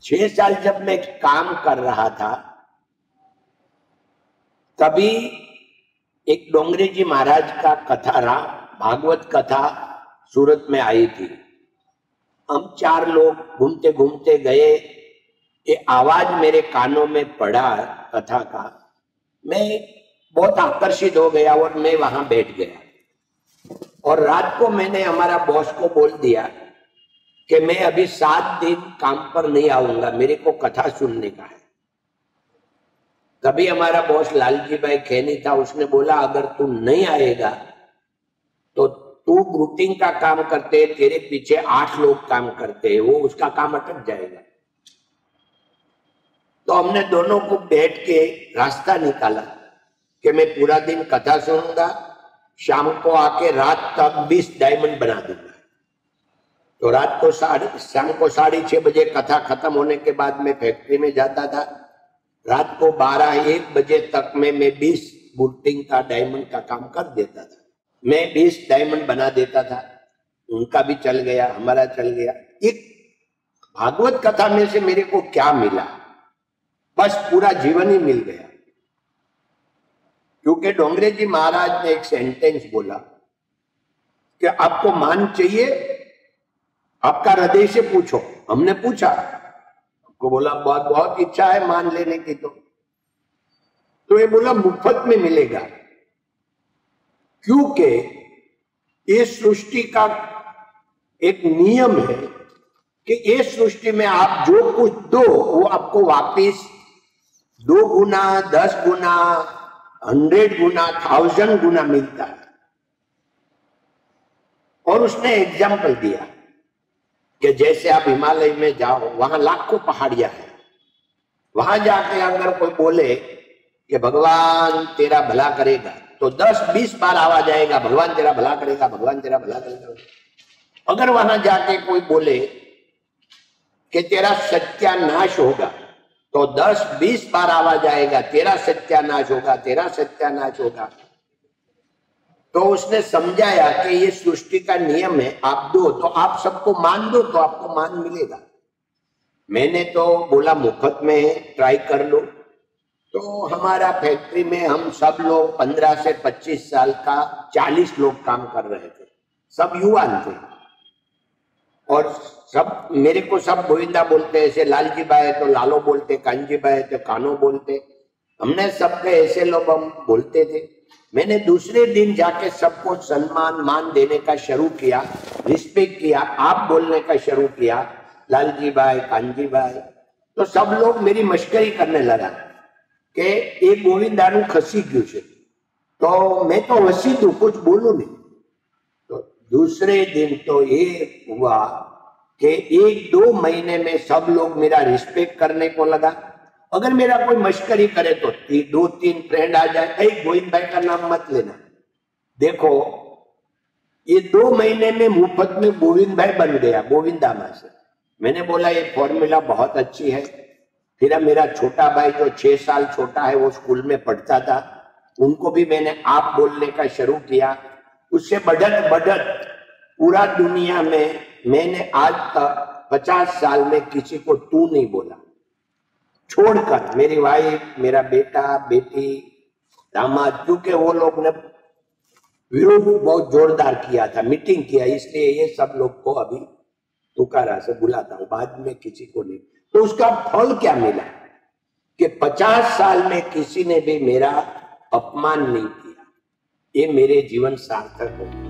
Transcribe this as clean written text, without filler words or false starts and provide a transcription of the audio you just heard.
6 साल जब मैं काम कर रहा था तभी एक डोंगरे जी महाराज का कथा रहा, भागवत कथा सूरत में आई थी। हम 4 लोग घूमते घूमते गए, ये आवाज मेरे कानों में पड़ा कथा का, मैं बहुत आकर्षित हो गया और मैं वहां बैठ गया। और रात को मैंने हमारा बॉस को बोल दिया कि मैं अभी 7 दिन काम पर नहीं आऊंगा, मेरे को कथा सुनने का है। तभी हमारा बॉस लालजी भाई खैनी था, उसने बोला अगर तू नहीं आएगा तो तू रूटिंग का काम करते, तेरे पीछे 8 लोग काम करते हैं, वो उसका काम अटक जाएगा। तो हमने दोनों को बैठ के रास्ता निकाला कि मैं पूरा दिन कथा सुनूंगा, शाम को आके रात तक 20 डायमंड बना दूंगा। तो रात को शाम को 6:30 बजे कथा खत्म होने के बाद मैं फैक्ट्री में जाता था। रात को 12-1 बजे तक मैं 20 बूटिंग का डायमंड का काम कर देता था। मैं 20 डायमंड बना देता था, उनका भी चल गया, हमारा चल गया। एक भागवत कथा में से मेरे को क्या मिला, बस पूरा जीवन ही मिल गया। क्योंकि डोंगरे जी महाराज ने एक सेंटेंस बोला कि आपको मान चाहिए, आपका हृदय से पूछो। हमने पूछा, आपको बोला बहुत बहुत इच्छा है मान लेने की, तो ये बोला मुफ्त में मिलेगा। क्योंकि इस सृष्टि का एक नियम है कि इस सृष्टि में आप जो कुछ दो वो आपको वापिस 2 गुना, 10 गुना, 100 गुना, 1000 गुना मिलता है। और उसने एग्जाम्पल दिया कि जैसे आप हिमालय में जाओ, वहां लाखों पहाड़ियां हैं, वहां जाके अगर कोई बोले कि भगवान तेरा भला करेगा, तो 10-20 बार आवाज आएगा, भगवान तेरा भला करेगा, भगवान तेरा भला करेगा। अगर वहां जाके कोई बोले कि तेरा सत्यानाश होगा, तो 10-20 बार आवाज आएगा, तेरा सत्यानाश होगा, तेरा सत्यानाश होगा। तो उसने समझाया कि ये सृष्टि का नियम है, आप दो तो आप सबको मान दो तो आपको मान मिलेगा। मैंने तो बोला मुफ्त में ट्राई कर लो। तो हमारा फैक्ट्री में हम सब लोग 15 से 25 साल का 40 लोग काम कर रहे थे, सब युवा थे। और सब मेरे को सब गोविंदा बोलते, ऐसे लालजी भाई है तो लालो बोलते, कांजी भाई है तो कानो बोलते, हमने सबके ऐसे लोग हम बोलते थे। मैंने दूसरे दिन जाके सबको सम्मान मान देने का शुरू किया, रिस्पेक्ट किया, आप बोलने का शुरू किया, लालजी भाई, कांजी भाई। तो सब लोग मेरी मश्करी करने लगा कि ये गोविंदानु खसी क्यों है, तो मैं तो हसी तू, कुछ बोलू नहीं। तो दूसरे दिन तो ये हुआ कि 1-2 महीने में सब लोग मेरा रिस्पेक्ट करने को लगा। अगर मेरा कोई मश्करी करे तो 2-3 फ्रेंड आ जाए, गोविंद भाई का नाम मत लेना। देखो ये 2 महीने में मुफ्त में गोविंद भाई बन गया, गोविंदामा से। मैंने बोला ये फॉर्मूला बहुत अच्छी है। फिर मेरा छोटा भाई जो 6 साल छोटा है, वो स्कूल में पढ़ता था, उनको भी मैंने आप बोलने का शुरू किया। उससे बढ़त बढ़त पूरा दुनिया में मैंने आज तक 50 साल में किसी को तू नहीं बोला, छोड़कर मेरी वाइफ, मेरा बेटा, बेटी, दामाद, क्योंकि वो लोग ने विरोध बहुत जोरदार किया था, मीटिंग किया, इसलिए ये सब लोग को अभी तुकारा से बुलाता हूं, बाद में किसी को नहीं। तो उसका फल क्या मिला कि 50 साल में किसी ने भी मेरा अपमान नहीं किया। ये मेरे जीवन सार्थक हो।